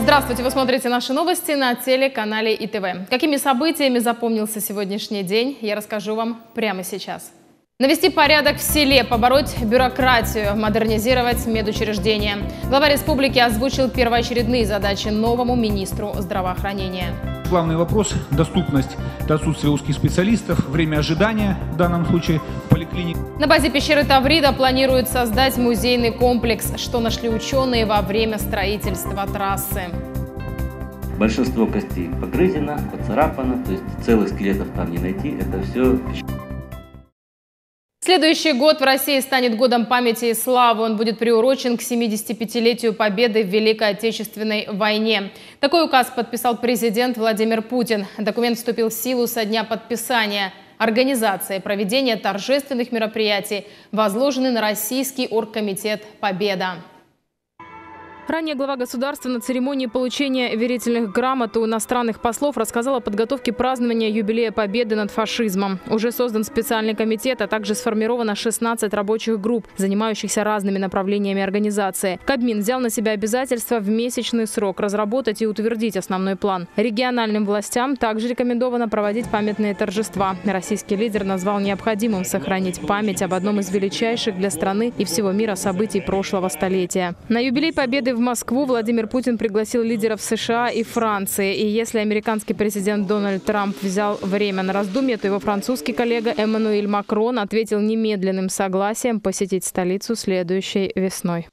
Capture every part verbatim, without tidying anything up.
Здравствуйте, вы смотрите наши новости на телеканале И Т В. Какими событиями запомнился сегодняшний день, я расскажу вам прямо сейчас. Навести порядок в селе, побороть бюрократию, модернизировать медучреждения. Глава республики озвучил первоочередные задачи новому министру здравоохранения. Главный вопрос – доступность. Это отсутствие узких специалистов, время ожидания, в данном случае, в поликлинике. На базе пещеры Таврида планируют создать музейный комплекс, что нашли ученые во время строительства трассы. Большинство костей погрызено, поцарапано, то есть целых скелетов там не найти, это все... Следующий год в России станет годом памяти и славы. Он будет приурочен к семидесятипятилетию победы в Великой Отечественной войне. Такой указ подписал президент Владимир Путин. Документ вступил в силу со дня подписания. Организация и проведение торжественных мероприятий возложены на Российский оргкомитет «Победа». Ранее глава государства на церемонии получения верительных грамот у иностранных послов рассказал о подготовке празднования юбилея Победы над фашизмом. Уже создан специальный комитет, а также сформировано шестнадцать рабочих групп, занимающихся разными направлениями организации. Кабмин взял на себя обязательство в месячный срок разработать и утвердить основной план. Региональным властям также рекомендовано проводить памятные торжества. Российский лидер назвал необходимым сохранить память об одном из величайших для страны и всего мира событий прошлого столетия. На юбилей Победы в Москву Владимир Путин пригласил лидеров США и Франции. И если американский президент Дональд Трамп взял время на раздумье, то его французский коллега Эммануэль Макрон ответил немедленным согласием посетить столицу следующей весной.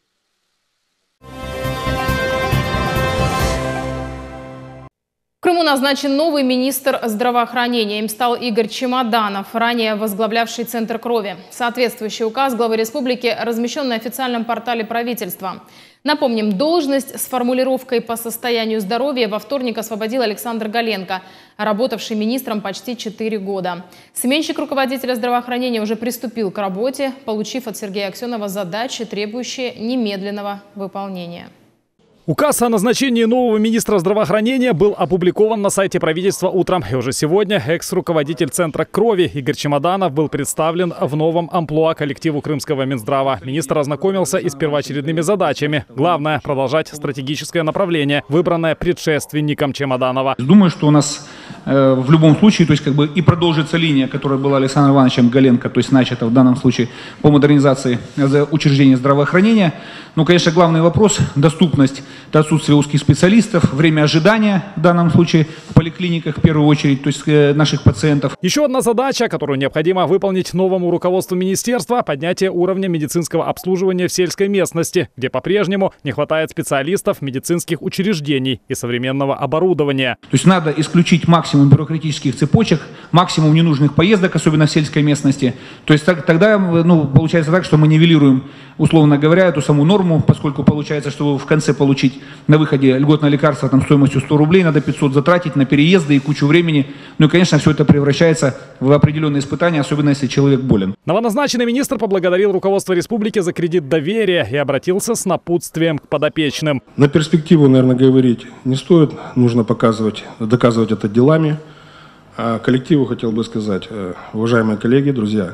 В Крыму назначен новый министр здравоохранения. Им стал Игорь Чемоданов, ранее возглавлявший Центр крови. Соответствующий указ главы республики размещен на официальном портале правительства. Напомним, должность с формулировкой «по состоянию здоровья» во вторник освободил Александр Галенко, работавший министром почти четыре года. Сменщик руководителя здравоохранения уже приступил к работе, получив от Сергея Аксенова задачи, требующие немедленного выполнения. Указ о назначении нового министра здравоохранения был опубликован на сайте правительства утром. И уже сегодня экс-руководитель Центра крови Игорь Чемоданов был представлен в новом амплуа коллективу крымского Минздрава. Министр ознакомился и с первоочередными задачами. Главное – продолжать стратегическое направление, выбранное предшественником Чемоданова. Думаю, что у нас э, в любом случае, то есть как бы и продолжится линия, которая была Александром Ивановичем Галенко, то есть начата в данном случае по модернизации учреждений здравоохранения. Но, конечно, главный вопрос – доступность. Это отсутствие узких специалистов, время ожидания, в данном случае в поликлиниках в первую очередь, то есть э, наших пациентов. Еще одна задача, которую необходимо выполнить новому руководству министерства – поднятие уровня медицинского обслуживания в сельской местности, где по-прежнему не хватает специалистов, медицинских учреждений и современного оборудования. То есть надо исключить максимум бюрократических цепочек, максимум ненужных поездок, особенно в сельской местности. То есть так, тогда ну, получается так, что мы нивелируем, условно говоря, эту саму норму, поскольку получается, что в конце получить на выходе льготное лекарство там, стоимостью сто рублей, надо пятьсот затратить на переезды и кучу времени. Ну и, конечно, все это превращается в определенные испытания, особенно если человек болен. Новоназначенный министр поблагодарил руководство республики за кредит доверия и обратился с напутствием к подопечным. На перспективу, наверное, говорить не стоит. Нужно показывать, доказывать это делами. А коллективу хотел бы сказать, уважаемые коллеги, друзья,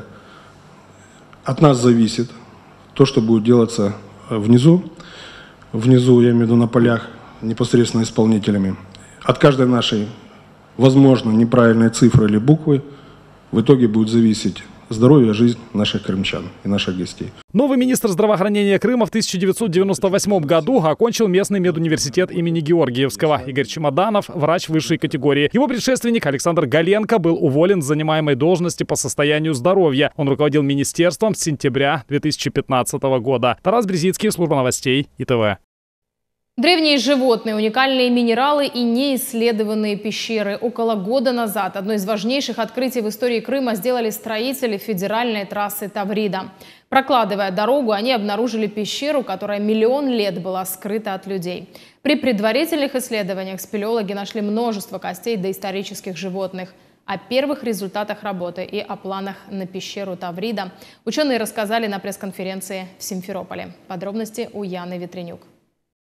от нас зависит то, что будет делаться внизу. Внизу, я имею в виду на полях, непосредственно исполнителями. От каждой нашей, возможно, неправильной цифры или буквы в итоге будет зависеть здоровье и жизнь наших крымчан и наших гостей. Новый министр здравоохранения Крыма в тысяча девятьсот девяносто восьмом году окончил местный медуниверситет имени Георгиевского. Игорь Чемоданов – врач высшей категории. Его предшественник Александр Галенко был уволен с занимаемой должности по состоянию здоровья. Он руководил министерством с сентября две тысячи пятнадцатого года. Тарас Брезицкий, служба новостей И Т В. Древние животные, уникальные минералы и неисследованные пещеры. Около года назад одно из важнейших открытий в истории Крыма сделали строители федеральной трассы Таврида. Прокладывая дорогу, они обнаружили пещеру, которая миллион лет была скрыта от людей. При предварительных исследованиях спелеологи нашли множество костей доисторических животных. О первых результатах работы и о планах на пещеру Таврида ученые рассказали на пресс-конференции в Симферополе. Подробности у Яны Ветренюк.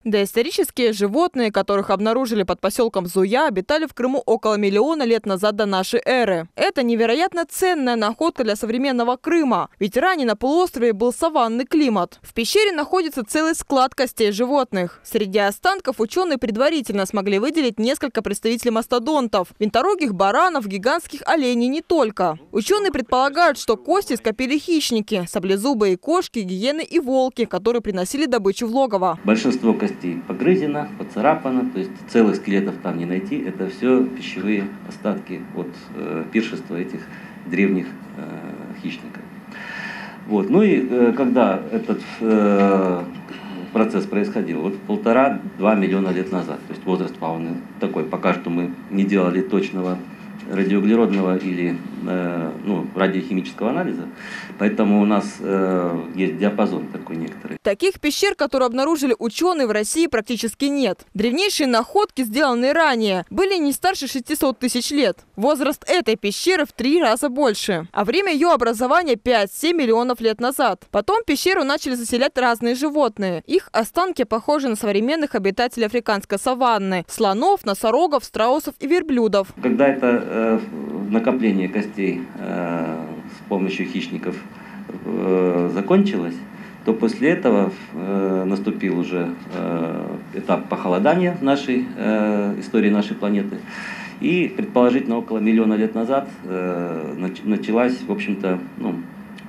Доисторические животные, которых обнаружили под поселком Зуя, обитали в Крыму около миллиона лет назад до нашей эры. Это невероятно ценная находка для современного Крыма, ведь ранее на полуострове был саванный климат. В пещере находится целый склад костей животных. Среди останков ученые предварительно смогли выделить несколько представителей мастодонтов, винторогих баранов, гигантских оленей не только. Ученые предполагают, что кости скопили хищники – саблезубые кошки, гиены и волки, которые приносили добычу в логово. Большинство костей погрызено, поцарапано, то есть целых скелетов там не найти. Это все пищевые остатки от э, пиршества этих древних э, хищников. Вот. Ну и э, когда этот э, процесс происходил? Вот полтора-два миллиона лет назад. То есть возраст фауны такой. Пока что мы не делали точного радиоуглеродного или э, ну, радиохимического анализа, поэтому у нас э, есть диапазон такой некоторый. Таких пещер, которые обнаружили ученые, в России практически нет. Древнейшие находки, сделанные ранее, были не старше шестисот тысяч лет. Возраст этой пещеры в три раза больше, а время ее образования пять-семь миллионов лет назад. Потом пещеру начали заселять разные животные. Их останки похожи на современных обитателей африканской саванны – слонов, носорогов, страусов и верблюдов. Когда это накопление костей э, с помощью хищников э, закончилось, то после этого э, наступил уже э, этап похолодания нашей э, истории нашей планеты. И предположительно около миллиона лет назад э, началась, в общем-то, ну,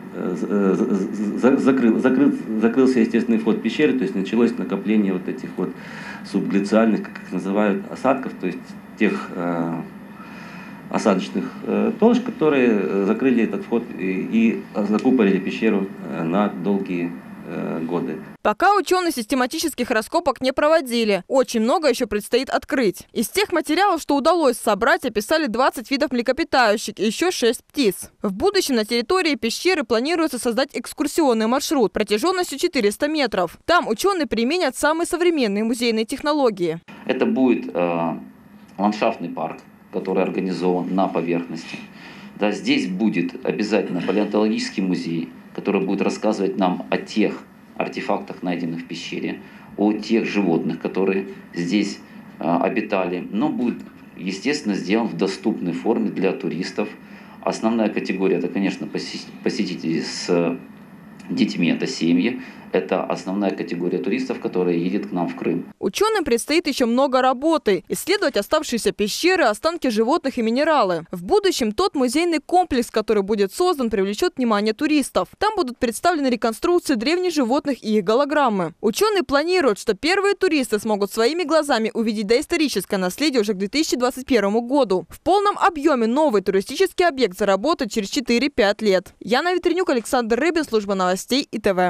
закрыл, закрыл, закрылся естественный вход пещеры, то есть началось накопление вот этих вот субглициальных, как их называют, осадков, то есть тех э, осадочных э, толщ, которые закрыли этот вход и, и закупорили пещеру э, на долгие э, годы. Пока ученые систематических раскопок не проводили. Очень много еще предстоит открыть. Из тех материалов, что удалось собрать, описали двадцать видов млекопитающих и еще шесть птиц. В будущем на территории пещеры планируется создать экскурсионный маршрут протяженностью четыреста метров. Там ученые применят самые современные музейные технологии. Это будет э, ландшафтный парк, который организован на поверхности. Да, здесь будет обязательно палеонтологический музей, который будет рассказывать нам о тех артефактах, найденных в пещере, о тех животных, которые здесь а, обитали, но будет, естественно, сделан в доступной форме для туристов. Основная категория – это, конечно, посетители с детьми, это семьи. Это основная категория туристов, которая едет к нам в Крым. Ученым предстоит еще много работы. Исследовать оставшиеся пещеры, останки животных и минералы. В будущем тот музейный комплекс, который будет создан, привлечет внимание туристов. Там будут представлены реконструкции древних животных и их голограммы. Ученые планируют, что первые туристы смогут своими глазами увидеть доисторическое наследие уже к две тысячи двадцать первому году. В полном объеме новый туристический объект заработает через четыре-пять лет. Яна Витренюк, Александр Рыбин, служба новостей И Т В.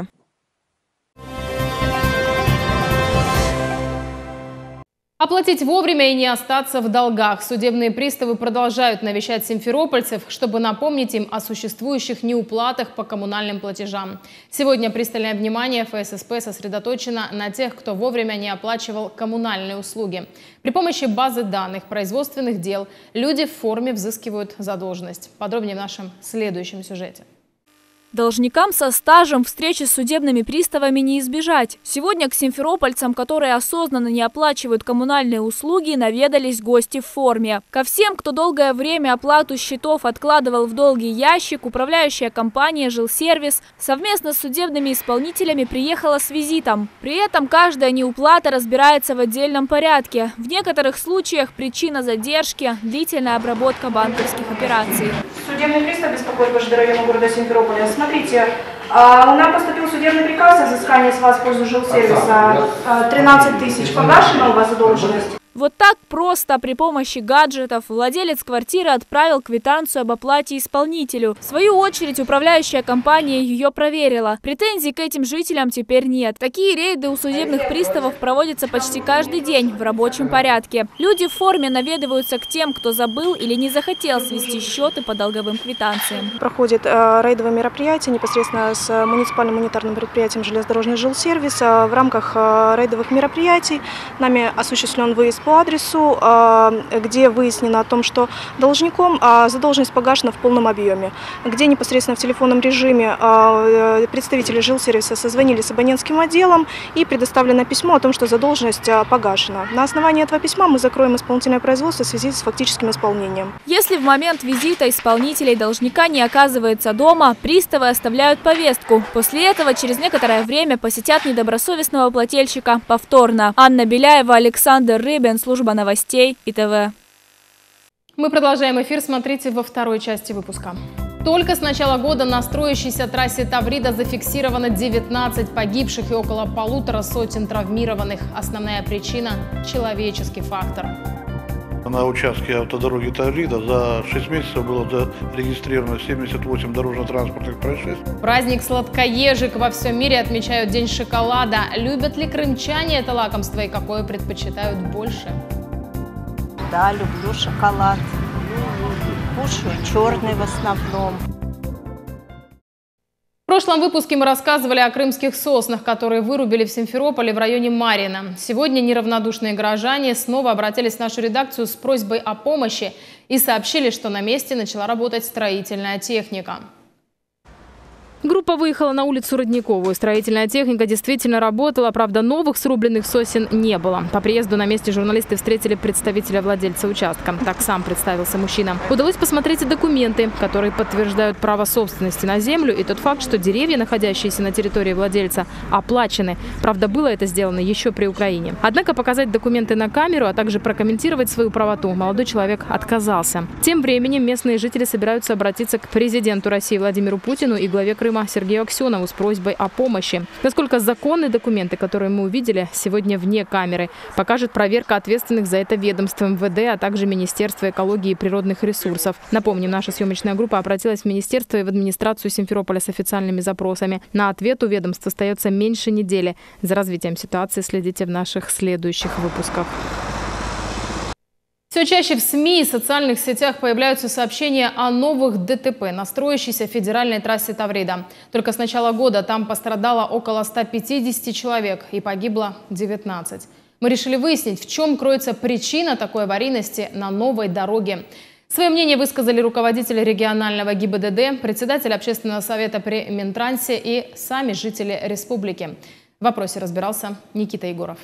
Оплатить вовремя и не остаться в долгах. Судебные приставы продолжают навещать симферопольцев, чтобы напомнить им о существующих неуплатах по коммунальным платежам. Сегодня пристальное внимание Эф Эс Эс Пэ сосредоточено на тех, кто вовремя не оплачивал коммунальные услуги. При помощи базы данных производственных дел люди в форме взыскивают задолженность. Подробнее в нашем следующем сюжете. Должникам со стажем встречи с судебными приставами не избежать. Сегодня к симферопольцам, которые осознанно не оплачивают коммунальные услуги, наведались гости в форме. Ко всем, кто долгое время оплату счетов откладывал в долгий ящик, управляющая компания «Жилсервис» совместно с судебными исполнителями приехала с визитом. При этом каждая неуплата разбирается в отдельном порядке. В некоторых случаях причина задержки – длительная обработка банковских операций. Судебный пристав беспокоит ГЖД района города Симферополя. Смотрите, нам поступил судебный приказ о взыскании с вас в пользу жилсервиса. тринадцать тысяч погашена у вас задолженность. Вот так просто при помощи гаджетов владелец квартиры отправил квитанцию об оплате исполнителю. В свою очередь управляющая компания ее проверила. Претензий к этим жителям теперь нет. Такие рейды у судебных приставов проводятся почти каждый день в рабочем порядке. Люди в форме наведываются к тем, кто забыл или не захотел свести счеты по долговым квитанциям. Проходит э, рейдовое мероприятие непосредственно с муниципальным унитарным предприятием «Железнодорожный жилсервис». В рамках э, рейдовых мероприятий нами осуществлен выезд по адресу, где выяснено о том, что должником задолженность погашена в полном объеме, где непосредственно в телефонном режиме представители жилсервиса созвонились с абонентским отделом и предоставлено письмо о том, что задолженность погашена. На основании этого письма мы закроем исполнительное производство в связи с фактическим исполнением. Если в момент визита исполнителей должника не оказывается дома, приставы оставляют повестку. После этого через некоторое время посетят недобросовестного плательщика повторно. Анна Беляева, Александр Рыбин, служба новостей И Т В. Мы продолжаем эфир. Смотрите во второй части выпуска. Только с начала года на строящейся трассе Таврида зафиксировано девятнадцать погибших и около полутора сотен травмированных. Основная причина – человеческий фактор. На участке автодороги Таврида за шесть месяцев было зарегистрировано семьдесят восемь дорожно-транспортных происшествий. Праздник сладкоежек во всем мире отмечают День шоколада. Любят ли крымчане это лакомство и какое предпочитают больше? Да, люблю шоколад. Кушаю черный в основном. В прошлом выпуске мы рассказывали о крымских соснах, которые вырубили в Симферополе в районе Марьино. Сегодня неравнодушные горожане снова обратились в нашу редакцию с просьбой о помощи и сообщили, что на месте начала работать строительная техника. Группа выехала на улицу Родниковую. Строительная техника действительно работала, правда, новых срубленных сосен не было. По приезду на месте журналисты встретили представителя владельца участка. Так сам представился мужчина. Удалось посмотреть и документы, которые подтверждают право собственности на землю и тот факт, что деревья, находящиеся на территории владельца, оплачены. Правда, было это сделано еще при Украине. Однако показать документы на камеру, а также прокомментировать свою правоту молодой человек отказался. Тем временем местные жители собираются обратиться к президенту России Владимиру Путину и главе Крыма Сергею Аксенову с просьбой о помощи. Насколько законны документы, которые мы увидели сегодня вне камеры, покажет проверка ответственных за это ведомств Эм Вэ Дэ, а также Министерства экологии и природных ресурсов. Напомним, наша съемочная группа обратилась в министерство и в администрацию Симферополя с официальными запросами. На ответ у ведомств остается меньше недели. За развитием ситуации следите в наших следующих выпусках. Все чаще в СМИ и социальных сетях появляются сообщения о новых Дэ Тэ Пэ на строящейся федеральной трассе Таврида. Только с начала года там пострадало около ста пятидесяти человек и погибло девятнадцать. Мы решили выяснить, в чем кроется причина такой аварийности на новой дороге. Свое мнение высказали руководители регионального Гэ И Бэ Дэ Дэ, председатель общественного совета при Минтрансе и сами жители республики. В вопросе разбирался Никита Егоров.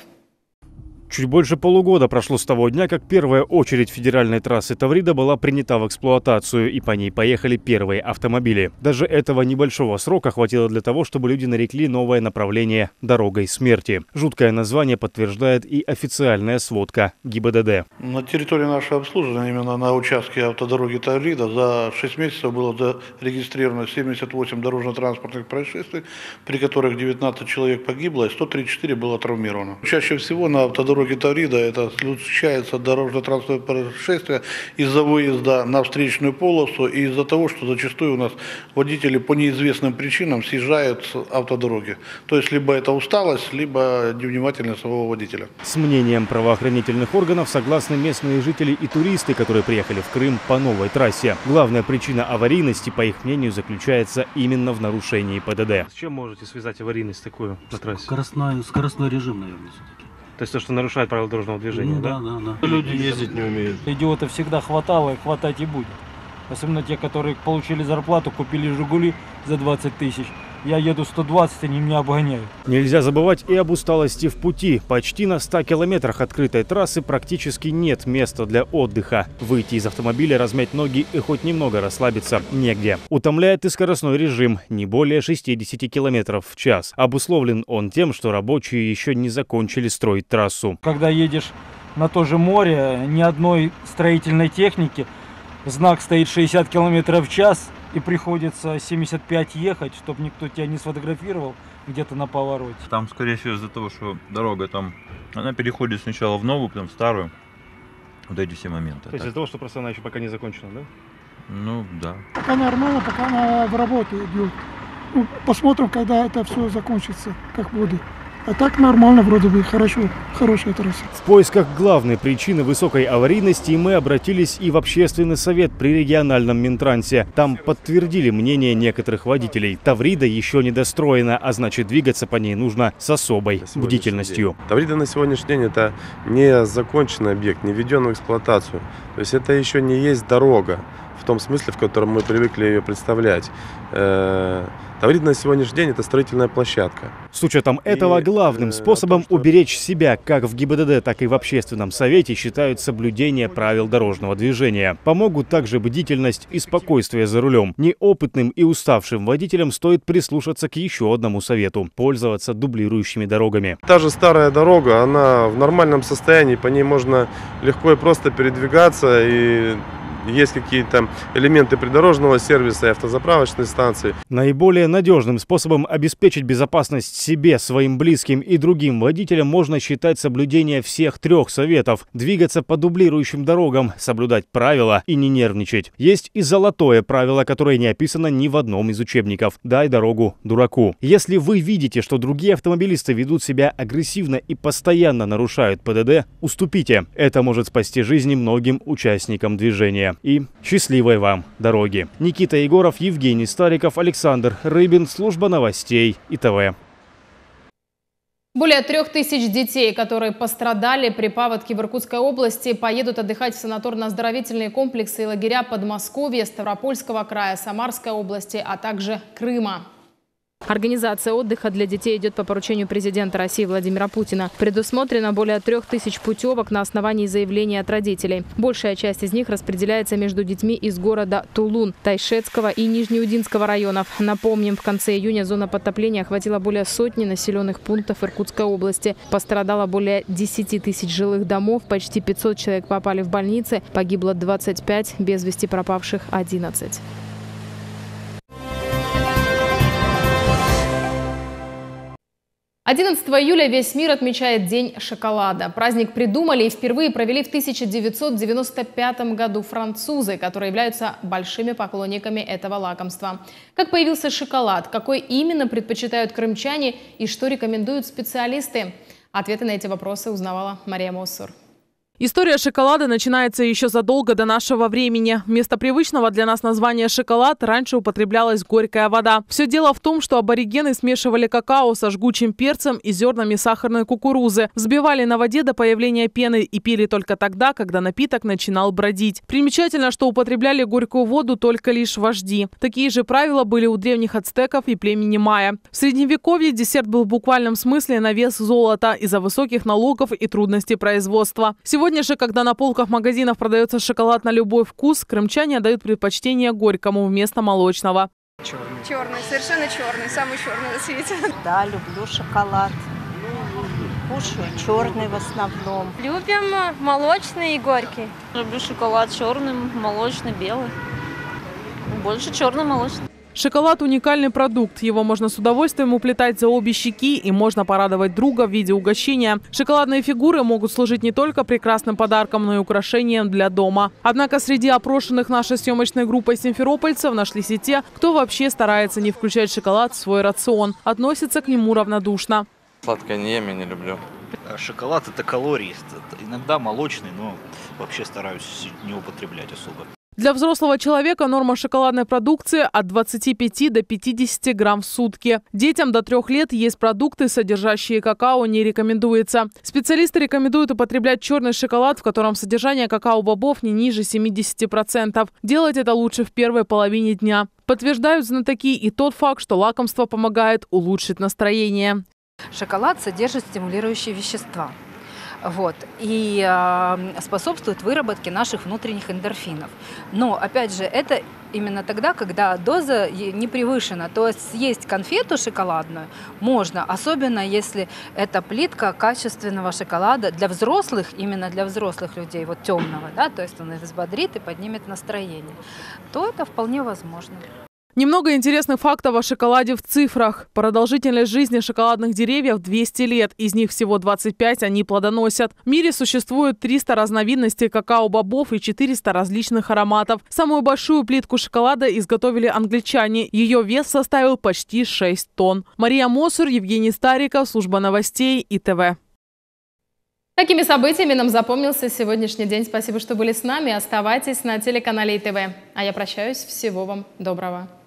Чуть больше полугода прошло с того дня, как первая очередь федеральной трассы Таврида была принята в эксплуатацию, и по ней поехали первые автомобили. Даже этого небольшого срока хватило для того, чтобы люди нарекли новое направление «Дорогой смерти». Жуткое название подтверждает и официальная сводка Гэ И Бэ Дэ Дэ. На территории нашего обслуживания, именно на участке автодороги Таврида, за шесть месяцев было зарегистрировано семьдесят восемь дорожно-транспортных происшествий, при которых девятнадцать человек погибло и сто тридцать четыре было травмировано. Чаще всего на автодороге Таврида это случается дорожно-транспортное происшествие из-за выезда на встречную полосу и из-за того, что зачастую у нас водители по неизвестным причинам съезжают с автодороги. То есть либо это усталость, либо невнимательность самого водителя. С мнением правоохранительных органов согласны местные жители и туристы, которые приехали в Крым по новой трассе. Главная причина аварийности, по их мнению, заключается именно в нарушении Пэ Дэ Дэ. С чем можете связать аварийность такую на трассе? Скоростной, скоростной режим, наверное, все-таки. То есть то, что нарушает правила дорожного движения, ну, да? Да, да, да. Люди ездить не умеют. Идиотов всегда хватало и хватать и будет. Особенно те, которые получили зарплату, купили «Жигули» за двадцать тысяч. Я еду сто двадцать, они меня обгоняют. Нельзя забывать и об усталости в пути. Почти на ста километрах открытой трассы практически нет места для отдыха. Выйти из автомобиля, размять ноги и хоть немного расслабиться негде. Утомляет и скоростной режим, не более шестидесяти километров в час. Обусловлен он тем, что рабочие еще не закончили строить трассу. Когда едешь на то же море, ни одной строительной техники, знак стоит шестьдесят километров в час, и приходится семьдесят пять ехать, чтобы никто тебя не сфотографировал где-то на повороте. Там, скорее всего, из-за того, что дорога там, она переходит сначала в новую, потом в старую. Вот эти все моменты. То есть из-за того, что просто она еще пока не закончена, да? Ну, да. Пока нормально, пока она в работе идет. Ну, посмотрим, когда это все закончится, как будет. А так нормально, вроде бы, хорошо, хорошая трасса. В поисках главной причины высокой аварийности мы обратились и в общественный совет при региональном Минтрансе. Там подтвердили мнение некоторых водителей. Таврида еще не достроена, а значит двигаться по ней нужно с особой бдительностью. Таврида на сегодняшний день это не законченный объект, не введен в эксплуатацию. То есть это еще не есть дорога в том смысле, в котором мы привыкли ее представлять. Таврида на сегодняшний день это строительная площадка. С учетом этого главным способом уберечь себя как в ГИБДД, так и в общественном совете считают соблюдение правил дорожного движения. Помогут также бдительность и спокойствие за рулем. Неопытным и уставшим водителям стоит прислушаться к еще одному совету – пользоваться дублирующими дорогами. Та же старая дорога, она в нормальном состоянии, по ней можно легко и просто передвигаться, и есть какие-то элементы придорожного сервиса и автозаправочной станции. Наиболее надежным способом обеспечить безопасность себе, своим близким и другим водителям можно считать соблюдение всех трех советов. Двигаться по дублирующим дорогам, соблюдать правила и не нервничать. Есть и золотое правило, которое не описано ни в одном из учебников. Дай дорогу дураку. Если вы видите, что другие автомобилисты ведут себя агрессивно и постоянно нарушают ПДД, уступите. Это может спасти жизни многим участникам движения. И счастливой вам дороги. Никита Егоров, Евгений Стариков, Александр Рыбин. Служба новостей ИТВ. Более трех тысяч детей, которые пострадали при паводке в Иркутской области, поедут отдыхать в санаторно-оздоровительные комплексы и лагеря Подмосковья, Ставропольского края, Самарской области, а также Крыма. Организация отдыха для детей идет по поручению президента России Владимира Путина. Предусмотрено более трех тысяч путевок на основании заявления от родителей. Большая часть из них распределяется между детьми из города Тулун, Тайшетского и Нижнеудинского районов. Напомним, в конце июня зона подтопления охватила более сотни населенных пунктов Иркутской области. Пострадало более десяти тысяч жилых домов, почти пятьсот человек попали в больницы, погибло двадцать пять, без вести пропавших одиннадцать. одиннадцатого июля весь мир отмечает День шоколада. Праздник придумали и впервые провели в тысяча девятьсот девяносто пятом году французы, которые являются большими поклонниками этого лакомства. Как появился шоколад, какой именно предпочитают крымчане и что рекомендуют специалисты? Ответы на эти вопросы узнавала Мария Моссур. История шоколада начинается еще задолго до нашего времени. Вместо привычного для нас названия «шоколад» раньше употреблялась горькая вода. Все дело в том, что аборигены смешивали какао со жгучим перцем и зернами сахарной кукурузы, взбивали на воде до появления пены и пили только тогда, когда напиток начинал бродить. Примечательно, что употребляли горькую воду только лишь вожди. Такие же правила были у древних ацтеков и племени майя. В Средневековье десерт был в буквальном смысле на вес золота из-за высоких налогов и трудностей производства. Сегодня же, когда на полках магазинов продается шоколад на любой вкус, крымчане отдают предпочтение горькому вместо молочного. Черный. Черный, совершенно черный, самый черный на свете. Да, люблю шоколад. Кушаю черный в основном. Любим молочный и горький. Люблю шоколад черный, молочный, белый. Больше черный, молочный. Шоколад – уникальный продукт. Его можно с удовольствием уплетать за обе щеки и можно порадовать друга в виде угощения. Шоколадные фигуры могут служить не только прекрасным подарком, но и украшением для дома. Однако среди опрошенных нашей съемочной группой симферопольцев нашлись и те, кто вообще старается не включать шоколад в свой рацион. Относится к нему равнодушно. Сладкое не ем, я не люблю. Шоколад – это калории. Иногда молочный, но вообще стараюсь не употреблять особо. Для взрослого человека норма шоколадной продукции от двадцати пяти до пятидесяти грамм в сутки. Детям до трех лет есть продукты, содержащие какао, не рекомендуется. Специалисты рекомендуют употреблять черный шоколад, в котором содержание какао-бобов не ниже семидесяти процентов. Делать это лучше в первой половине дня. Подтверждают знатоки и тот факт, что лакомство помогает улучшить настроение. Шоколад содержит стимулирующие вещества. Вот, и э, способствует выработке наших внутренних эндорфинов. Но, опять же, это именно тогда, когда доза не превышена. То есть съесть конфету шоколадную можно, особенно если это плитка качественного шоколада для взрослых, именно для взрослых людей, вот темного, да, то есть он их взбодрит и поднимет настроение, то это вполне возможно. Немного интересных фактов о шоколаде в цифрах. Продолжительность жизни шоколадных деревьев двести лет. Из них всего двадцать пять они плодоносят. В мире существует триста разновидностей какао-бобов и четыреста различных ароматов. Самую большую плитку шоколада изготовили англичане. Ее вес составил почти шесть тонн. Мария Мосур, Евгений Стариков, служба новостей И Т В. Такими событиями нам запомнился сегодняшний день. Спасибо, что были с нами. Оставайтесь на телеканале И Т В. А я прощаюсь. Всего вам доброго.